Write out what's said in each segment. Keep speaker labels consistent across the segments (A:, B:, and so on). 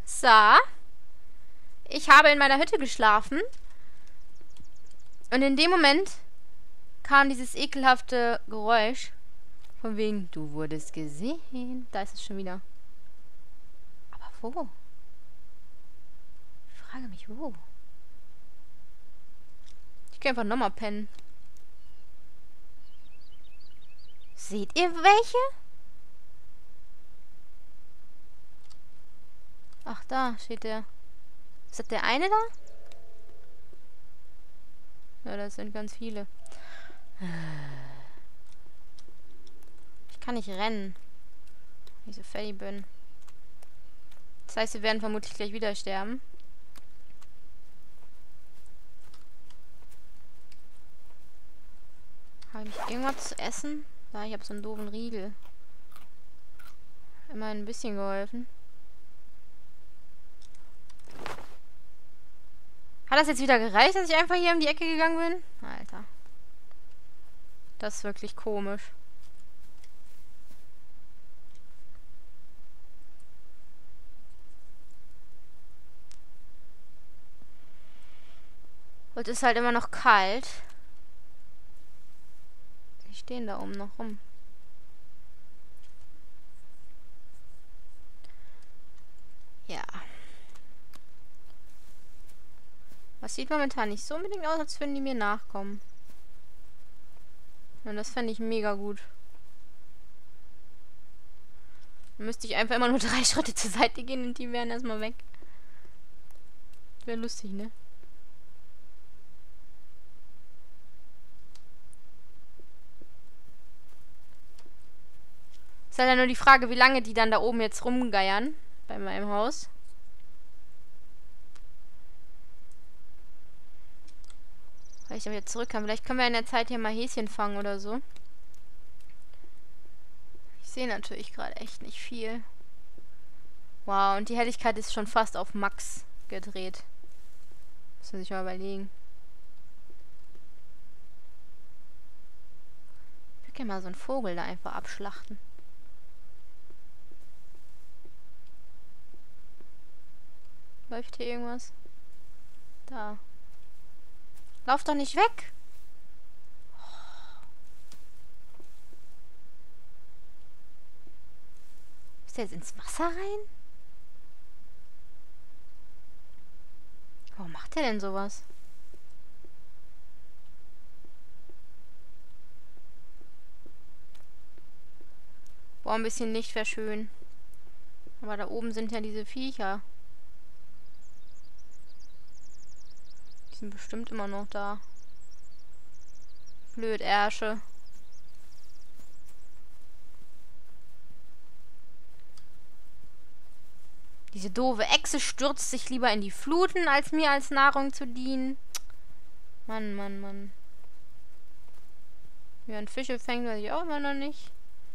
A: So. Ich habe in meiner Hütte geschlafen. Und in dem Moment kam dieses ekelhafte Geräusch. Von wegen, du wurdest gesehen. Da ist es schon wieder. Aber wo? Ich frage mich, wo? Ich kann einfach nochmal pennen. Seht ihr welche? Ach, da steht der. Ist das der eine da? Ja, das sind ganz viele. Ich kann nicht rennen. Weil ich so fertig bin. Das heißt, wir werden vermutlich gleich wieder sterben. Habe ich irgendwas zu essen? Da, ich habe so einen doofen Riegel. Immerhin ein bisschen geholfen. Hat das jetzt wieder gereicht, dass ich einfach hier um die Ecke gegangen bin? Alter. Das ist wirklich komisch. Und es ist halt immer noch kalt. Die stehen da oben noch rum. Ja. Das sieht momentan nicht so unbedingt aus, als würden die mir nachkommen. Und das fände ich mega gut. Dann müsste ich einfach immer nur 3 Schritte zur Seite gehen und die wären erstmal weg. Wäre lustig, ne? Ist halt ja nur die Frage, wie lange die dann da oben jetzt rumgeiern. Bei meinem Haus. Weil ich dann wieder zurück kann. Vielleicht können wir in der Zeit hier mal Häschen fangen oder so. Ich sehe natürlich gerade echt nicht viel. Wow, und die Helligkeit ist schon fast auf Max gedreht. Muss man sich mal überlegen. Ich würde gerne mal so einen Vogel da einfach abschlachten. Läuft hier irgendwas? Da. Lauf doch nicht weg! Ist der jetzt ins Wasser rein? Warum macht der denn sowas? Boah, ein bisschen Licht wäre schön. Aber da oben sind ja diese Viecher. Die sind bestimmt immer noch da. Blöd, Ärsche. Diese doofe Echse stürzt sich lieber in die Fluten, als mir als Nahrung zu dienen. Mann, Mann, Mann. Wie man Fische fängt, weiß ich auch immer noch nicht.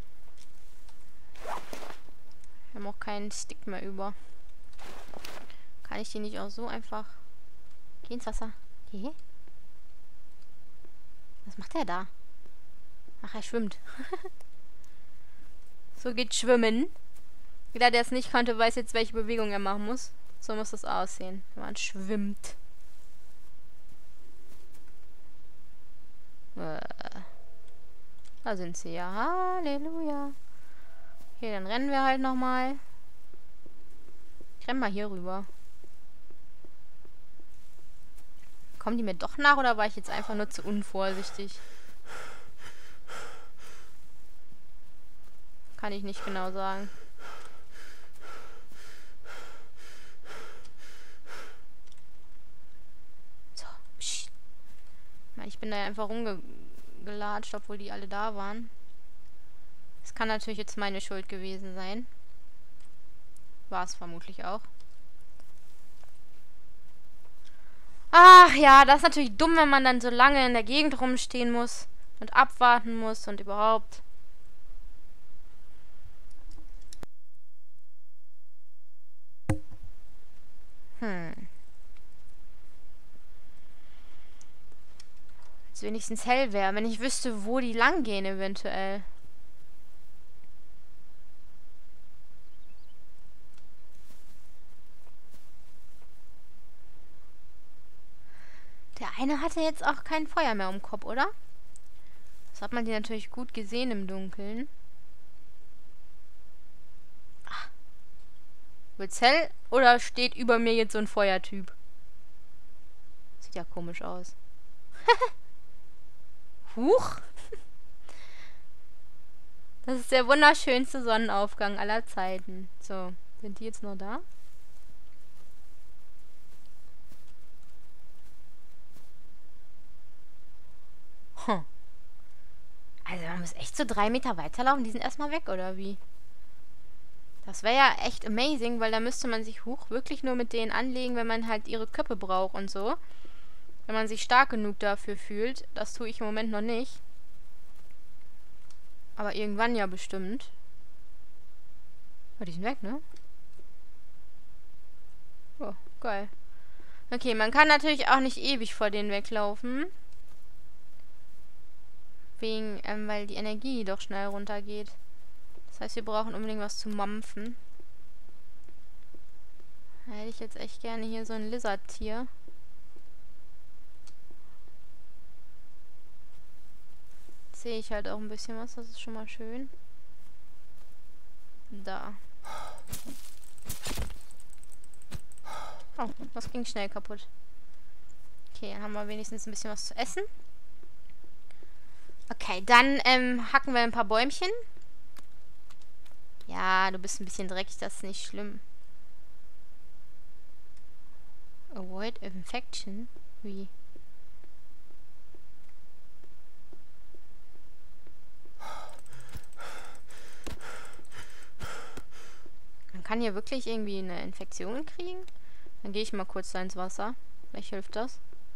A: Wir haben auch keinen Stick mehr über. Kann ich die nicht auch so einfach... Geh ins Wasser. Geh. Was macht der da? Ach, er schwimmt. So geht Schwimmen. Jeder, der es nicht konnte, weiß jetzt, welche Bewegung er machen muss. So muss das aussehen, wenn man schwimmt. Da sind sie ja. Halleluja. Okay, dann rennen wir halt nochmal. Ich renn mal hier rüber. Kommen die mir doch nach oder war ich jetzt einfach nur zu unvorsichtig? Kann ich nicht genau sagen. So, psch. Ich bin da ja einfach rumgelatscht, obwohl die alle da waren. Das kann natürlich jetzt meine Schuld gewesen sein. War es vermutlich auch. Ach ja, das ist natürlich dumm, wenn man dann so lange in der Gegend rumstehen muss und abwarten muss und überhaupt. Jetzt wenigstens hell wäre, wenn ich wüsste, wo die lang gehen eventuell. Der eine hatte jetzt auch kein Feuer mehr im Kopf, oder? Das hat man dir natürlich gut gesehen im Dunkeln. Ach. Wird's hell oder steht über mir jetzt so ein Feuertyp? Sieht ja komisch aus. Huch! Das ist der wunderschönste Sonnenaufgang aller Zeiten. So, sind die jetzt noch da? Hm. Also man muss echt so 3 Meter weiterlaufen. Die sind erstmal weg, oder wie? Das wäre ja echt amazing, weil da müsste man sich wirklich nur mit denen anlegen, wenn man halt ihre Köpfe braucht und so. Wenn man sich stark genug dafür fühlt. Das tue ich im Moment noch nicht. Aber irgendwann ja bestimmt. Oh, die sind weg, ne? Oh, geil. Okay, man kann natürlich auch nicht ewig vor denen weglaufen. Wegen, weil die Energie doch schnell runtergeht. Das heißt, wir brauchen unbedingt was zu mampfen. Da hätte ich jetzt echt gerne hier so ein Lizard-Tier. Jetzt sehe ich halt auch ein bisschen was, das ist schon mal schön. Da. Oh, das ging schnell kaputt. Okay, dann haben wir wenigstens ein bisschen was zu essen. Okay, dann hacken wir ein paar Bäumchen. Ja, du bist ein bisschen dreckig, das ist nicht schlimm. Avoid infection? Wie? Man kann hier wirklich irgendwie eine Infektion kriegen? Dann gehe ich mal kurz da ins Wasser. Vielleicht hilft das.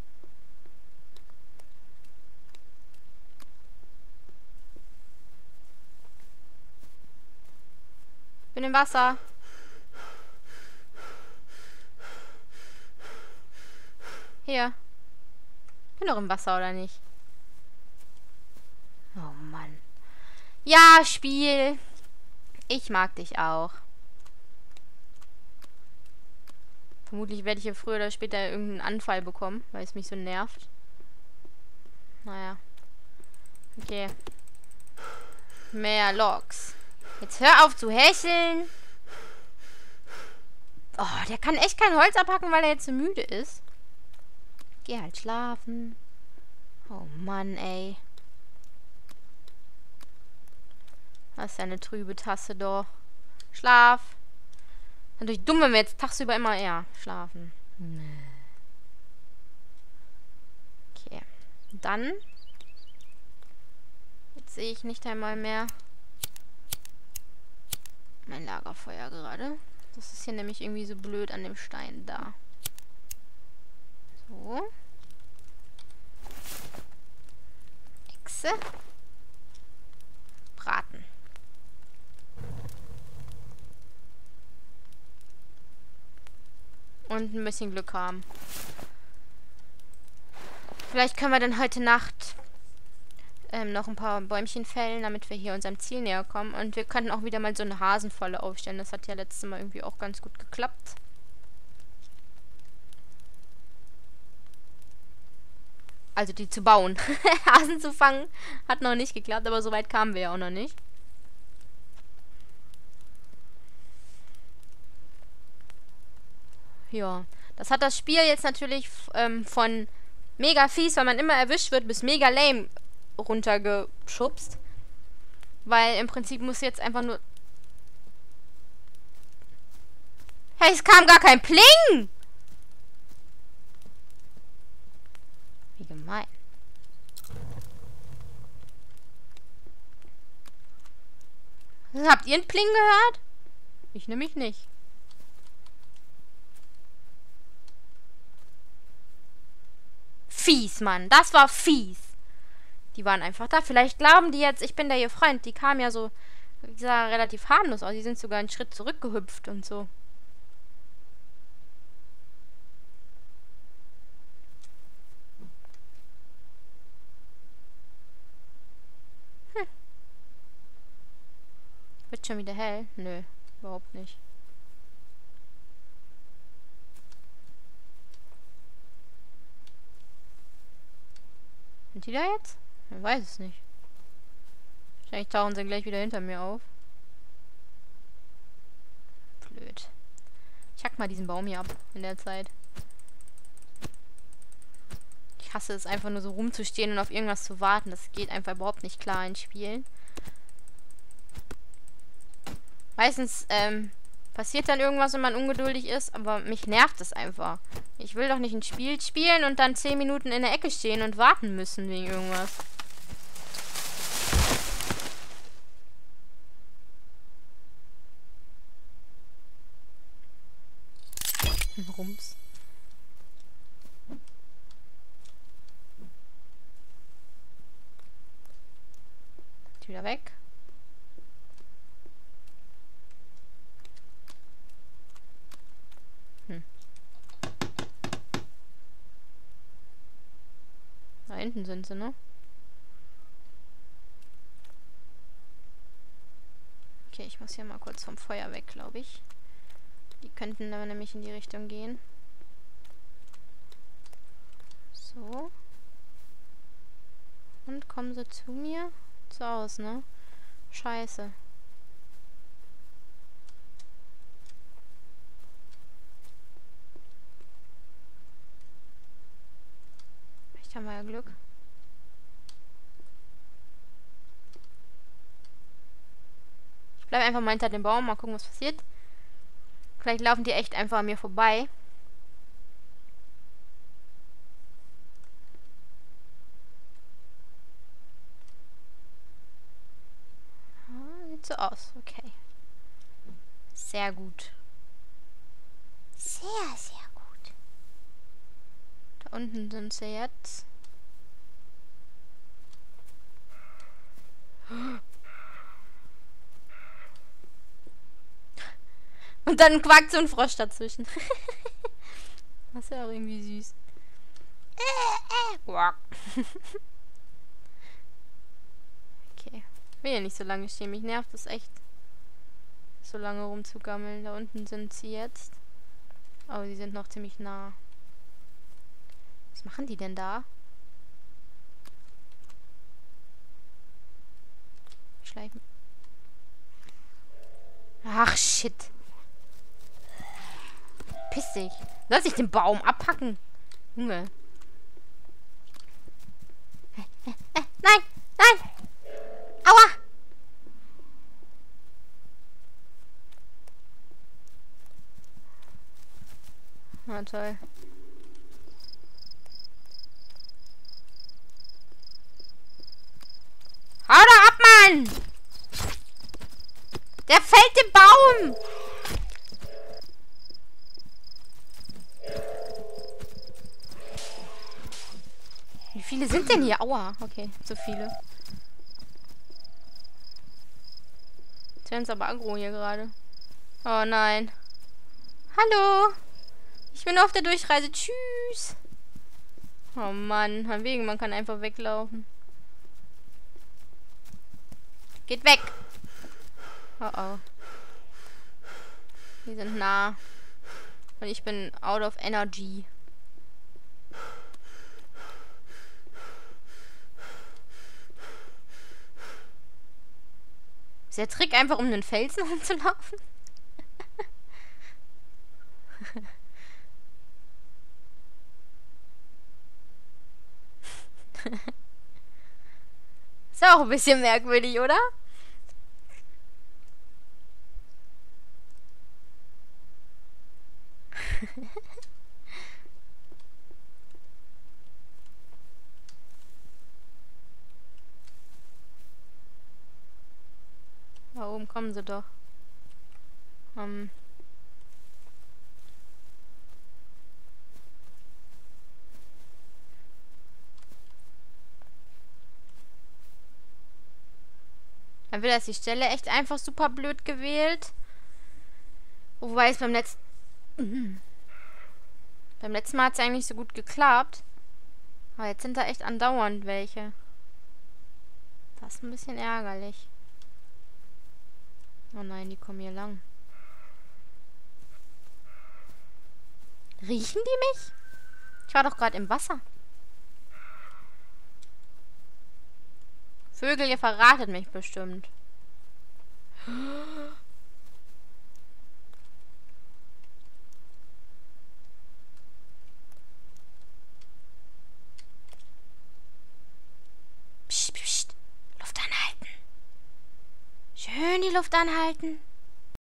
A: Bin im Wasser. Hier. Bin doch im Wasser, oder nicht? Oh Mann. Ja, Spiel. Ich mag dich auch. Vermutlich werde ich hier früher oder später irgendeinen Anfall bekommen, weil es mich so nervt. Naja. Okay. Mehr Logs. Jetzt hör auf zu hecheln. Oh, der kann echt kein Holz abhacken, weil er jetzt so müde ist. Geh halt schlafen. Oh Mann, ey. Das ist ja eine trübe Tasse doch. Schlaf. Natürlich dumm, wenn wir jetzt tagsüber immer eher schlafen. Okay. Dann. Jetzt sehe ich nicht einmal mehr mein Lagerfeuer gerade. Das ist hier nämlich irgendwie so blöd an dem Stein da. So. Echse. Braten. Und ein bisschen Glück haben. Vielleicht können wir dann heute Nacht noch ein paar Bäumchen fällen, damit wir hier unserem Ziel näher kommen. Und wir könnten auch wieder mal so eine Hasenfalle aufstellen. Das hat ja letztes Mal irgendwie auch ganz gut geklappt. Also die zu bauen. Hasen zu fangen hat noch nicht geklappt, aber so weit kamen wir ja auch noch nicht. Ja, das hat das Spiel jetzt natürlich von mega fies, weil man immer erwischt wird, bis mega lame runtergeschubst. Weil im Prinzip muss jetzt einfach nur... Hey, es kam gar kein Pling! Wie gemein. Habt ihr einen Pling gehört? Ich nämlich nicht. Fies, Mann. Das war fies. Die waren einfach da. Vielleicht glauben die jetzt, ich bin der ihr Freund. Die kamen ja so, die sah relativ harmlos aus. Die sind sogar einen Schritt zurückgehüpft und so. Wird schon wieder hell? Nö, überhaupt nicht. Sind die da jetzt? Ich weiß es nicht. Wahrscheinlich tauchen sie gleich wieder hinter mir auf. Blöd. Ich hack mal diesen Baum hier ab in der Zeit. Ich hasse es einfach nur so rumzustehen und auf irgendwas zu warten. Das geht einfach überhaupt nicht klar in Spielen. Meistens, passiert dann irgendwas, wenn man ungeduldig ist, aber mich nervt es einfach. Ich will doch nicht ein Spiel spielen und dann 10 Minuten in der Ecke stehen und warten müssen wegen irgendwas. Rums. Wieder weg. Da hinten sind sie, ne? Okay, ich muss hier mal kurz vom Feuer weg, glaube ich. Die könnten aber nämlich in die Richtung gehen. So. Und kommen sie zu mir? So aus, ne? Scheiße. Vielleicht haben wir ja Glück. Ich bleibe einfach mal hinter dem Baum, mal gucken, was passiert. Vielleicht laufen die echt einfach an mir vorbei. Sieht so aus, okay. Sehr gut. Sehr, sehr gut. Da unten sind sie jetzt. Und dann quackt so ein Frosch dazwischen. Das ist ja auch irgendwie süß. Okay. Will ja nicht so lange stehen. Mich nervt es echt, so lange rumzugammeln. Da unten sind sie jetzt. Aber sie sind noch ziemlich nah. Was machen die denn da? Schleifen. Ach, shit. Piss dich. Lass ich den Baum abhacken. Junge. Nein! Nein! Aua! Na toll. Hau doch ab, Mann! Der fällt den Baum! Wie viele sind denn hier? Aua, okay, so viele. Jetzt werden es aber aggro hier gerade. Oh nein. Hallo! Ich bin auf der Durchreise. Tschüss! Oh Mann, von wegen, man kann einfach weglaufen. Geht weg! Oh oh. Die sind nah. Und ich bin out of energy. Ist der Trick einfach, um den Felsen rumzulaufen? Ist auch ein bisschen merkwürdig, oder? Da oben kommen sie doch. Dann wird das die Stelle echt einfach super blöd gewählt. Wobei es beim letzten Mal hat es eigentlich so gut geklappt. Aber jetzt sind da echt andauernd welche. Das ist ein bisschen ärgerlich. Oh nein, die kommen hier lang. Riechen die mich? Ich war doch gerade im Wasser. Vögel, ihr verratet mich bestimmt. Psst, psst. Luft anhalten. Schön die Luft anhalten.